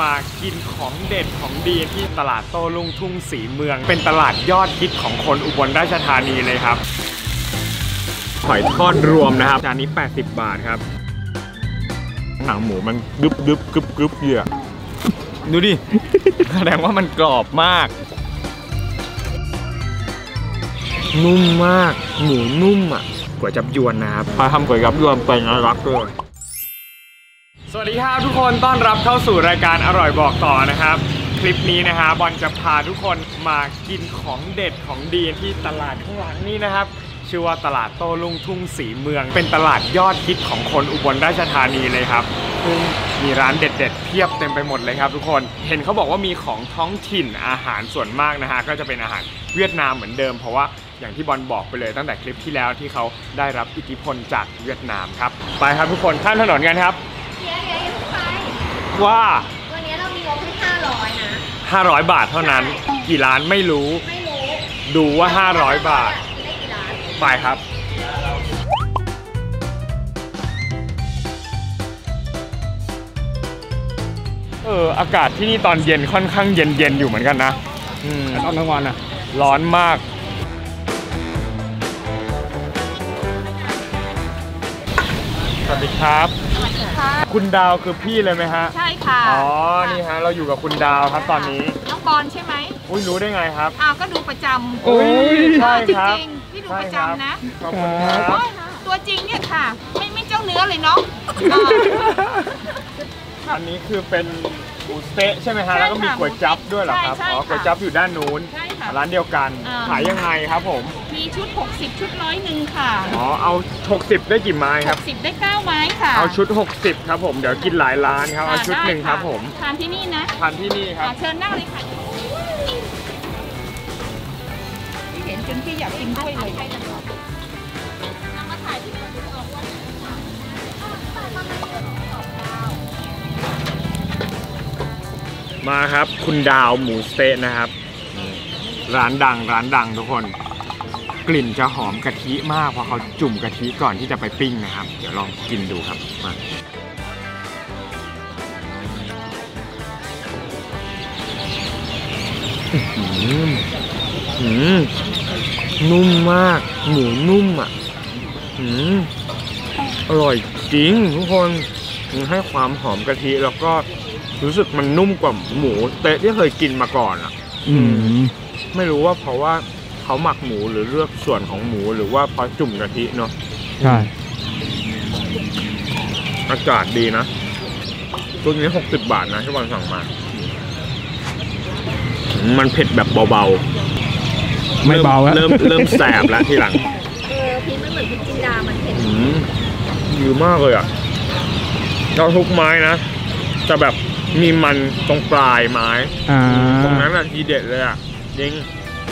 มากินของเด็ดของดีที่ตลาดโต้รุ่งทุ่งศรีเมืองเป็นตลาดยอดฮิตของคนอุบลราชธานีเลยครับหอยทอดรวมนะครับจานนี้80 บาทครับหนังหมูมันกรึบเยอะดูดิ แสดงว่ามันกรอบมากนุ่มมากหมูนุ่มอ่ะก๋วยจับยวนนะครับพาทำก๋วยจับยวนเป็นน่ารักด้วยสวัสดีครับทุกคนต้อนรับเข้าสู่รายการอร่อยบอกต่อนะครับคลิปนี้นะฮะบอลจะพาทุกคนมากินของเด็ดของดีที่ตลาดข้างหลังนี้นะครับชื่อว่าตลาดโต้รุ่งทุ่งศรีเมืองเป็นตลาดยอดฮิตของคนอุบลราชธานีเลยครับซึ่งมีร้านเด็ดๆเพียบเต็มไปหมดเลยครับทุกคนเห็นเขาบอกว่ามีของท้องถิ่นอาหารส่วนมากนะฮะก็จะเป็นอาหารเวียดนามเหมือนเดิมเพราะว่าอย่างที่บอลบอกไปเลยตั้งแต่คลิปที่แล้วที่เขาได้รับอิทธิพลจากเวียดนามครับไปครับทุกคนข้ามถนนกันครับเดี๋ยวอย่าเพิ่งไปว่าวันนี้เรามีงบให้500นะ 500 บาทเท่านั้นกี่ร้านไม่รู้ดูว่า500 บาทไปครับอากาศที่นี่ตอนเย็นค่อนข้างเย็นอยู่เหมือนกันนะตอนกลางวันอ่ะร้อนมากสวัสดีครับคุณดาวคือพี่เลยไหมฮะใช่ค่ะอ๋อนี่ฮะเราอยู่กับคุณดาวครับตอนนี้น้องบอลใช่ไหมอุ้ยรู้ได้ไงครับก็ดูประจำอุ้ยใช่ครับจริงๆพี่ดูประจำนะขอบคุณครับตัวจริงเนี่ยค่ะไม่เจ้าเนื้อเลยเนาะอันนี้คือเป็นหมูสเต๊ะใช่ไหมฮะแล้วก็มีก๋วยจั๊บด้วยเหรอครับอ๋อก๋วยจั๊บอยู่ด้านนู้นร้านเดียวกันขายยังไงครับผมมีชุด60ชุด100ค่ะอ๋อเอา60ได้กี่ไม้ครับ 60ได้9ไม้ค่ะเอาชุด60ครับผมเดี๋ยวกินหลายร้านครับเอาชุดหนึ่งครับผมทานที่นี่นะทานที่นี่ครับเชิญนั่งเลยค่ะที่เห็นจนที่อยากกินด้วยเลยมาครับคุณดาวหมูสเต๊ะนะครับร้านดังทุกคนกลิ่นจะหอมกะทิมากเพราะเขาจุ่มกะทิก่อนที่จะไปปิ้งนะครับเดี๋ยวลองกินดูครับมานุ่มมากหมูนุ่มอ่ะอร่อยจริงทุกคนให้ความหอมกะทิแล้วก็รู้สึกมันนุ่มกว่าหมูสเต๊ะที่เคยกินมาก่อนอ่ะไม่รู้ว่าเพราะว่าเขาหมักหมูหรือเลือกส่วนของหมูหรือว่าเพราะจุ่มกะทิเนาะใช่อากาศดีนะตัวนี้60 บาทนะที่วันสั่งมามันเผ็ดแบบเบาๆไม่เบาแล้วเริ่มแสบแล้วทีหลังพี่ไม่เหมือนพริกจินดามันเผ็ดดีมากเลยอ่ะเราทุกไม้นะจะแบบมีมันตรงปลายไม้ตรงนั้นอ่ะทีเด็ดเลยอ่ะจริง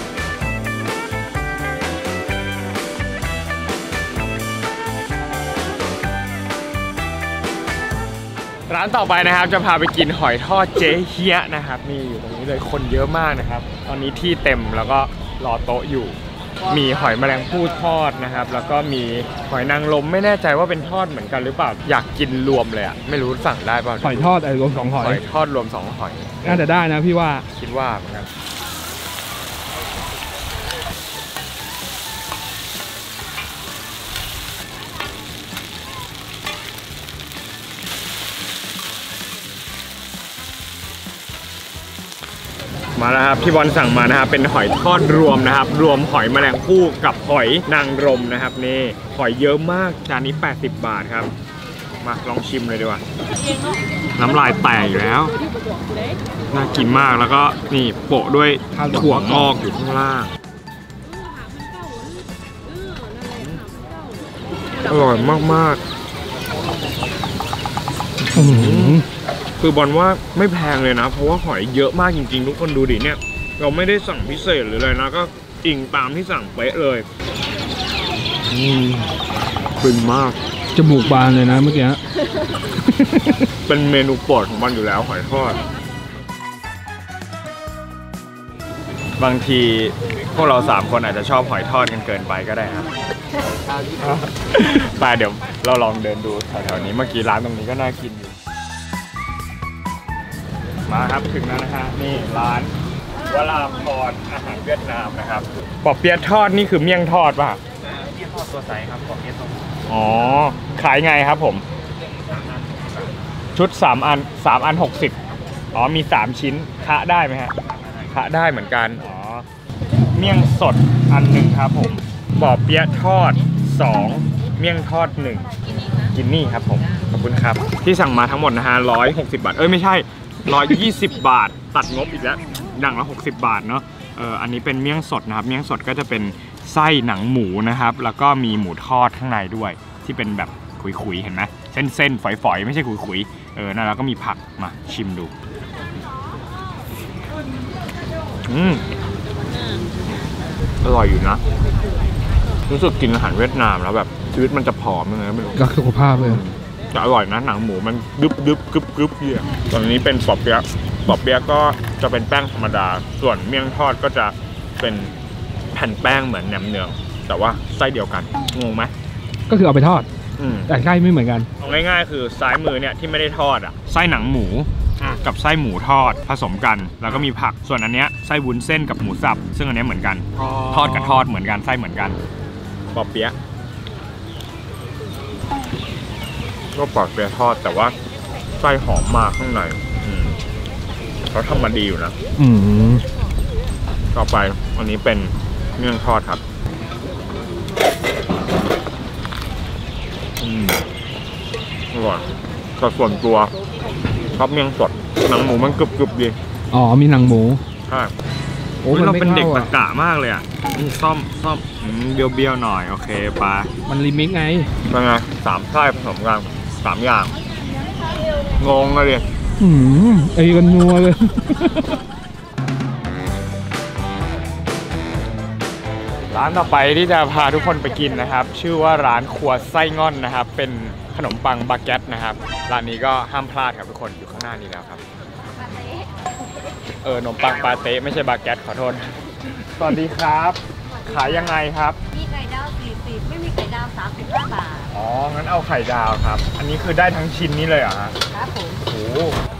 ร้านต่อไปนะครับจะพาไปกินหอยทอดเจ๊เฮียนะครับนี่อยู่ตรงนี้เลยคนเยอะมากนะครับตอนนี้ที่เต็มแล้วก็รอโต๊ะอยู่มีหอยแมลงภู่ทอดนะครับแล้วก็มีหอยนางรมไม่แน่ใจว่าเป็นทอดเหมือนกันหรือเปล่าอยากกินรวมเลยอ่ะไม่รู้สั่งได้ป่ะหอยทอดรวม2 หอยหอยทอดรวม2 หอยน่าจะได้นะพี่ว่าคิดว่าเหมือนกันมาแล้วครับที่บอลสั่งมานะครับเป็นหอยทอดรวมนะครับรวมหอยแมลงภู่กับหอยนางรมนะครับนี่หอยเยอะมากจานนี้80 บาทครับมาลองชิมเลยดีกว่าน้ำลายแตกอยู่แล้วน่ากินมากแล้วก็นี่โปะด้วยถั่วงอกอยู่ข้างล่างอร่อยมากๆคือบอลว่าไม่แพงเลยนะเพราะว่าหอยเยอะมากจริงๆทุกคนดูดิเนี่ยเราไม่ได้สั่งพิเศษหรืออะไรนะก็อิงตามที่สั่งเป๊ะเลยฟินมากจมูกบานเลยนะเมื่อกี้เป็นเมนูโปรดของบอลอยู่แล้วหอยทอดบางทีพวกเรา3 คนอาจจะชอบหอยทอดกันเกินไปก็ได้ครับไปเดี๋ยวเราลองเดินดูแถวๆนี้เมื่อกี้ร้านตรงนี้ก็น่ากินอยู่มาครับถึงแล้วนะฮะนี่ร้านวราพรอาหารเวียดนามนะครับปอเปี๊ยะทอดนี่คือเมี่ยงทอดป่ะเมี่ยงทอดตัวใสครับปอเปี๊ยะทอดอ๋อขายไงครับผมชุด3 อัน60อ๋อมี3ชิ้นคะได้ไหมฮะคะได้เหมือนกันอ๋อเมี่ยงสดอันหนึ่งครับผมปอเปี๊ยะทอด2เมี่ยงทอด1กินนี่ครับผมขอบคุณครับที่สั่งมาทั้งหมดนะฮะ160 บาทไม่ใช่120 บาทตัดงบอีกแล้วดังละ60 บาทเนาะอันนี้เป็นเมี่ยงสดนะครับเมี่ยงสดก็จะเป็นไส้หนังหมูนะครับแล้วก็มีหมูทอดข้างในด้วยที่เป็นแบบขุยๆเห็นไหมเส้นๆฝอยๆไม่ใช่ขุยๆนั่นแล้วก็มีผักมาชิมดูอร่อยอยู่นะรู้สึกกินอาหารเวียดนามแล้วแบบชีวิตมันจะผอมยังไงไม่รู้รักสุขภาพเลยแต่อร่อยนะหนังหมูมันดึบกรึบเยี่ยตอนนี้เป็นปอเปี๊ยะก็จะเป็นแป้งธรรมดาส่วนเมี่ยงทอดก็จะเป็นแผ่นแป้งเหมือนแหนมเนืองแต่ว่าไส้เดียวกันงงไหมก็คือเอาไปทอดแต่ไส้ไม่เหมือนกันเอาง่ายๆคือซ้ายมือเนี่ยที่ไม่ได้ทอดไส้หนังหมูกับไส้หมูทอดผสมกันแล้วก็มีผักส่วนอันเนี้ยไส้วุ้นเส้นกับหมูสับซึ่งอันนี้เหมือนกันทอดกับทอดเหมือนกันไส้เหมือนกันปอเปี๊ยะก็ปอเปี๊ยะทอดแต่ว่าไส้หอมมากข้างในเขาทำมาดีอยู่นะต่อไปอันนี้เป็นเมี่ยงทอดครับอร่อยแต่ส่วนตัวชอบเมี่ยงสดหนังหมูมันกรึบดีอ๋อมีหนังหมูใช่โอ้เราเป็นเด็กตะกะมากเลยนี่ซ่อมเบี้ยวหน่อยโอเคปลามันลิมิกไงเป็นไง3 ไส้ผสมกัน3 อย่างงงเลยไอ้กันนัวเลยร้านต่อไปที่จะพาทุกคนไปกินนะครับชื่อว่าร้านครัวไส้ง่อนนะครับเป็นขนมปังบาเก็ตนะครับร้านนี้ก็ห้ามพลาดครับทุกคนอยู่ข้างหน้านี้แล้วครับขนมปังปาเต้ไม่ใช่บาเก็ตขอโทษสวัสดีครับขายยังไงครับมีไข่ดาว40ไม่มีไข่ดาว35 บาทอ๋องั้นเอาไข่ดาวครับอันนี้คือได้ทั้งชิ้นนี้เลยเหรอฮะครับผมโอ้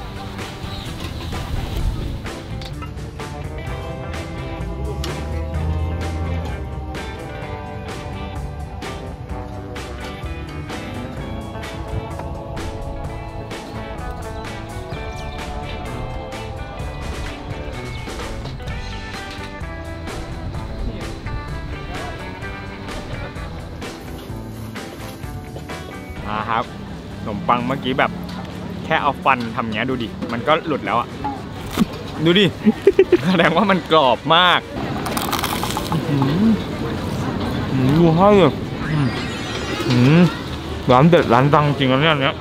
ครับขนมปังเมื่อกี้แบบแค่เอาฟันทำเงี้ยดูดิมันก็หลุดแล้วอะดูดิแสดงว่ามันกรอบมากดูให้เลยร้านเด็ดร้านดังจริงนะเนี่ยอันเนี้ย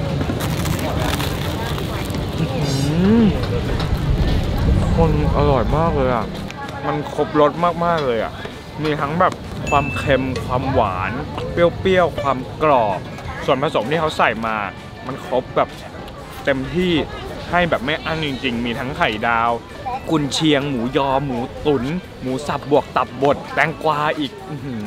คนอร่อยมากเลยอ่ะมันครบรสมากๆเลยอ่ะมีทั้งแบบความเค็มความหวานเปรี้ยวๆความกรอบส่วนผสมที่เขาใส่มามันครบแบบเต็มที่ให้แบบไม่อั้นจริงๆมีทั้งไข่ดาวกุนเชียงหมูยอหมูตุ๋นหมูสับบวกตับบดแตงกวาอีก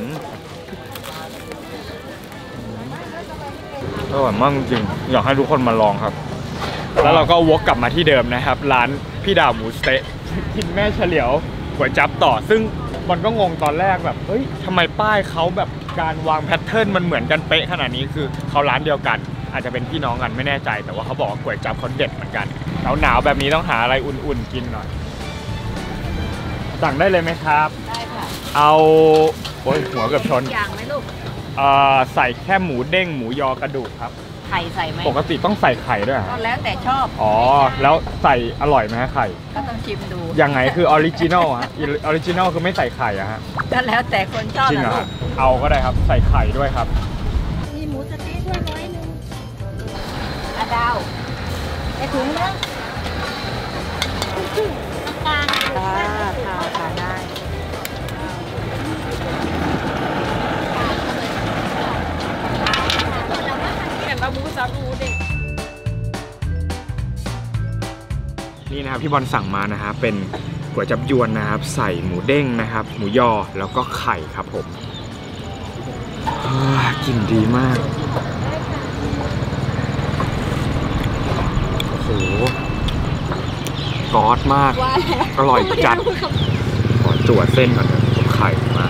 อร่อยมากจริงอยากให้ทุกคนมาลองครับแล้วเราก็วกกลับมาที่เดิมนะครับร้านพี่ดาวหมูสเต๊ะกินแม่เฉลียวก๋วยจั๊บต่อซึ่งมันก็งงตอนแรกแบบเฮ้ยทำไมป้ายเขาแบบการวางแพทเทิร์นมันเหมือนกันเป๊ะขนาดนี้คือเขาร้านเดียวกันอาจจะเป็นพี่น้องกันไม่แน่ใจแต่ว่าเขาบอกว่าก๋วยจั๊บเขาเด็ดเหมือนกันหนาวแบบนี้ต้องหาอะไรอุ่นๆกินหน่อยสั่งได้เลยไหมครับได้ค่ะเอาโอ้ยหัวเกือบชนอย่างไหมลูกใส่แค่หมูเด้งหมูยอกระดูกครับไข่ใส่ไหมปกติต้องใส่ไข่ด้วยก็แล้วแต่ชอบอ๋อแล้วใส่อร่อยไหมไข่ก็ต้องชิมดูยังไงคือออริจินอลฮะออริจินอลคือไม่ใส่ไข่อะฮะก็แล้วแต่คนชอบจริงเหรอเอาก็ได้ครับใส่ไข่ด้วยครับมีหมูสะเต๊ะด้วย100อาดาวไอ้ถุงนะกลางค่ะได้หมูสับหมูเด็กนี่นะครับพี่บอลสั่งมานะครับเป็นก๋วยจั๊บยวนนะครับใส่หมูเด้งนะครับหมูยอแล้วก็ไข่ครับผมกลิ่นดีมากโอ้โหกอสมากว่าแล้วอร่อยจัด ขอจั่วเส้นก่อนนะไข่มา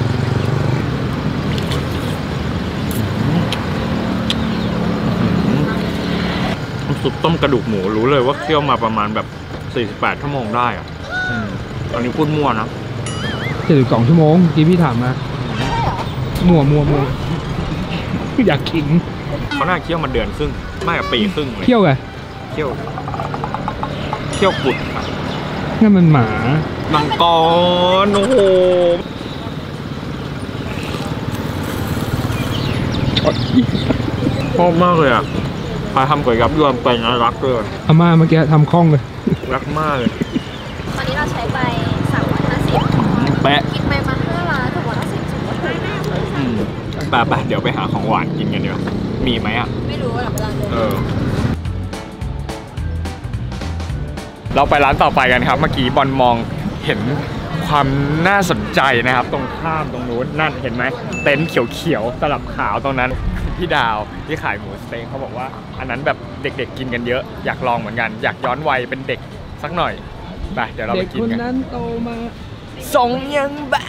ซุปต้มกระดูกหมูรู้เลยว่าเคี่ยวมาประมาณแบบ48 ชั่วโมงได้อะตอนนี้พูดมั่วนะ 72 ชั่วโมงกี่พี่ถามมามัวอยากขิงเขาน่าเคี่ยวมาเดือนครึ่งไม่กับปีครึ่งเลยเที่ยวไงเคี่ยวกุดงั้นมันหมามังกรโอ้โหชอบมากเลยอ่ะพาทำก๋วยจั๊บยวนไปนะรักเลยอาม่าเมื่อกี้ทำคล่องเลยรักมากเลยตอนนี้เราใช้ไป350 แปะคิดไปมา5 ล้านถึง110 สุดท้ายหน้าไปเดี๋ยวไปหาของหวานกินกันดีกว่ามีไหมอ่ะไม่รู้ว่าเราไปลองดูเราไปร้านต่อไปกันครับ เมื่อกี้บอลมองเห็นความน่าสนใจนะครับ ตรงข้ามตรงนู้นนั่นเห็นไหมเต็นท์เขียวๆสลับขาวตรงนั้นพี่ดาวที่ขายหมูสเต็กเขาบอกว่าอันนั้นแบบเด็กๆกินกันเยอะอยากลองเหมือนกันอยากย้อนวัยเป็นเด็กสักหน่อยไปเดี๋ยวเราเด็ไปกกินคนกันนั้นโตมาส่งยังบ้า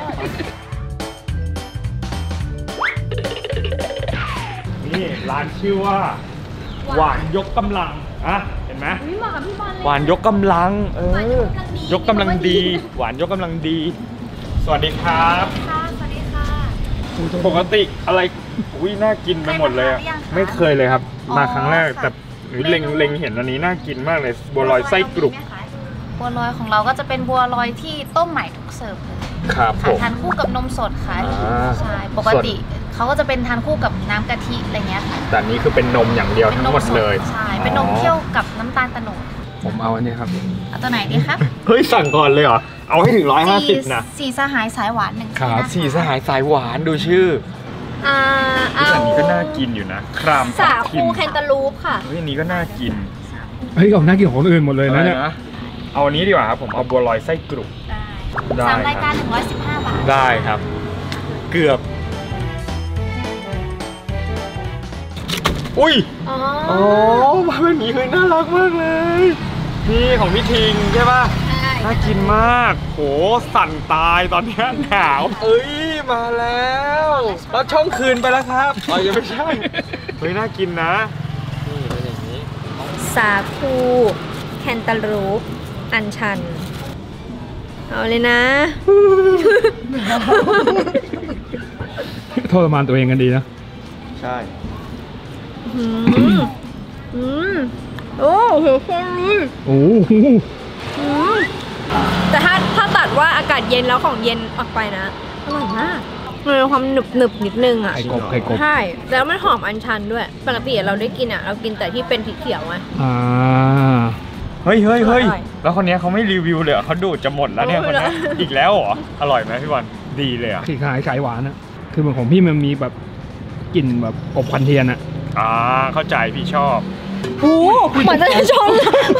นี่ร้านชื่อว่าหวานยกกำลังอ่ะเห็นไหมเหมาะกับพี่บอลเลยหวานยกกำลังยกกำลังดี หวานยกกำลังดี สวัสดีครับค่ะสวัสดีค่ะปกติอะไรอุ้ยน่ากินไปหมดเลยอะเคยมาทานหรือยังคะไม่เคยเลยครับอ๋อมาครั้งแรกค่ะแต่เล็งเห็นอันนี้น่ากินมากเลยบัวลอยไส้กรุบบัวลอยของเราก็จะเป็นบัวลอยที่ต้มใหม่ทุกเสิร์ฟเลยครับผค่ะมทานคู่กับนมสดค่ะอ่าใช่ปกติเขาก็จะเป็นทานคู่กับน้ำกะทิอะไรเงี้ยค่ะแต่อันนี้คือเป็นนมอย่างเดียวทั้งหมดเลยใช่เป็นนมเคี่ยวกับน้ำตาลโตนดผมเอาอันนี้ครับเอาตัวไหนดีครับเฮ้ยสั่งก่อนเลยเหรอเอาให้ถึง150นะสี่สหายสายหวานหนึ่งครับที่นะคะสี่สหายสายหวานดูชื่อเอาอันนี้ก็น่ากินอยู่นะครามสาทับทิคูมแคนตาลูปค่ะเฮ้ยอันนี้ก็น่ากินเฮ้ยเอาหน้ากินของคนอื่นหมดเลยนะเนี่ยอะไรเอาอันนี้ดีกว่าครับผมเอาบัวลอยไส้กรุบ ได้ได้สามรายการ115 บาทได้ครับ เกือบ อุ้ยอ๋ออ๋อมาแบบนี้เลยน่ารักมากเลยนี่ของพี่ทิงใช่ป่ะใช่น่ากินมากโหสั่นตายตอนเนี้ยหนาวเอ้ยมาแล้วเราช่องคืนไปแล้วครับอ๋อยังไม่ใช่เฮ้ยน่ากินนะนี่เป็นอย่างนี้สาคูแคนตาลูปอัญชัน เอาเลยนะทรมานตัวเองกันดีนะใช่โอ้โหคนเลยโอ้โหแต่ถ้าตัดว่าอากาศเย็นแล้วของเย็นออกไปนะอร่อยมากมันมีความหนึบนิดนึงอ่ะไข่กบไข่กบใช่ แล้วมันหอมอัญชันด้วย ปกติเราได้กินอ่ะ เรากินแต่ที่เป็นสีเขียวไงอ่าเฮ้ยอร่อยแล้วคนนี้เขาไม่รีวิวเลยเหรอเขาดูดจะหมดแล้วเนี่ยโอ้คยนนี้อีกแล้วเหรออร่อยไหมพี่บอลดีเลยอ่ะสีขายสายหวานอะคือเหมือนของพี่มันมีแบบกลิ่นแบบอบควันเทียนอะเข้าใจพี่ชอบโอ้เหมือนจะชน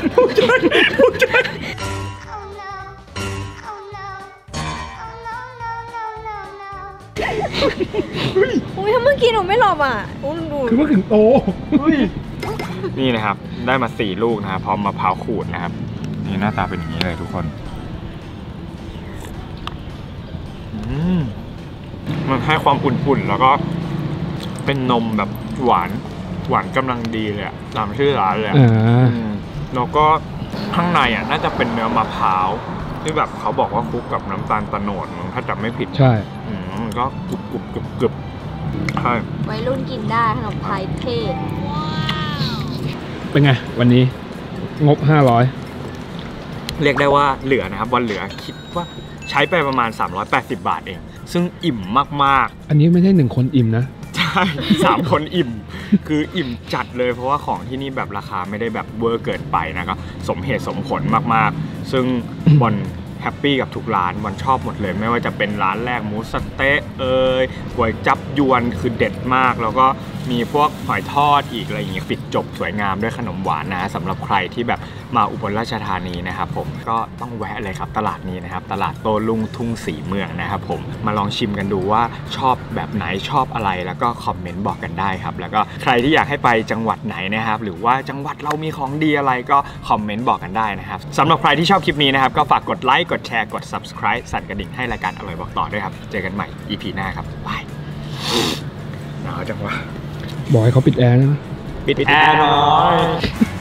อุ้ยถ้าเมื่อกี้หนูไม่หลบอ่ะอุ้มดูคือว่าถึงโตนี่นะครับได้มา4 ลูกนะครับพร้อมมะพร้าวขูดนะครับนี่หน้าตาเป็นอย่างนี้เลยทุกคนมันให้ความอุ่นๆแล้วก็เป็นนมแบบหวานกำลังดีเลยอะตามชื่อร้านเลยอะอ่าแล้วก็ข้างในอ่ะน่าจะเป็นเนื้อมะพร้าวที่แบบเขาบอกว่าคลุกกับน้ำตาลโตนดมั้งถ้าจำไม่ผิดใช่มันก็กรุบใช่วัยรุ่นกินได้ขนมไทยเท่เป็นไง วันนี้งบเรียกได้ว่าเหลือนะครับวันเหลือคิดว่าใช้ไปประมาณ380 บาทเอง ซึ่งอิ่มมาก 500 อันนี้ไม่ใช่1 คนอิ่มนะๆใช่3 คนอิ่ม คืออิ่มจัดเลยเพราะว่าของที่นี่แบบราคาไม่ได้แบบเวอร์เกินไปนะครับสมเหตุสมผลมากๆ ซึ่งบอลแฮปปี้กับทุกร้านบอลชอบหมดเลย ไม่ว่าจะเป็นร้านแรกหมูสะเต๊ะก๋วยจับยวนคือเด็ดมาก แล้วก็มีพวกหอยทอดอีกอะไรอย่างเงี้ยปิดจบสวยงามด้วยขนมหวานนะสำหรับใครที่แบบมาอุบลราชธานีนะครับผมก็ต้องแวะเลยครับตลาดนี้นะครับตลาดโต้รุ่งทุ่งสีเมืองนะครับผมมาลองชิมกันดูว่าชอบแบบไหนชอบอะไรแล้วก็คอมเมนต์บอกกันได้ครับแล้วก็ใครที่อยากให้ไปจังหวัดไหนนะครับหรือว่าจังหวัดเรามีของดีอะไรก็คอมเมนต์บอกกันได้นะครับสำหรับใครที่ชอบคลิปนี้นะครับก็ฝากกดไลค์กดแชร์กด subscribe สั่นกระดิ่งให้รายการอร่อยบอกต่อด้วยครับเจอกันใหม่ EP หน้าครับบายหนาวจังวะบอกให้เขาปิดแอร์นะปิดแอร์หน่อย